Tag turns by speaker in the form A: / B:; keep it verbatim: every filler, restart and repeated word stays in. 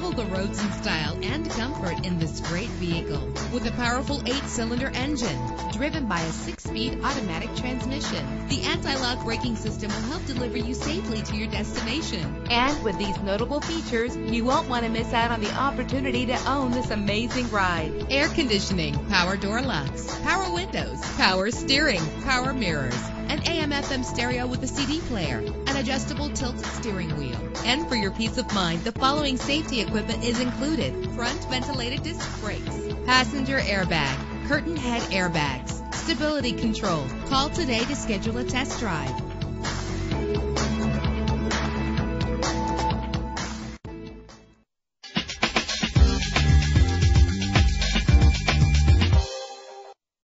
A: Travel the roads in style and comfort in this great vehicle with a powerful eight-cylinder engine driven by a six-speed automatic transmission. The anti-lock braking system will help deliver you safely to your destination. And with these notable features, you won't want to miss out on the opportunity to own this amazing ride. Air conditioning, power door locks, power windows, power steering, power mirrors, an A M F M stereo with a C D player, an adjustable tilt steering wheel. And for your peace of mind, the following safety equipment is included: front ventilated disc brakes, passenger airbag, curtain head airbags, stability control. Call today to schedule a test drive.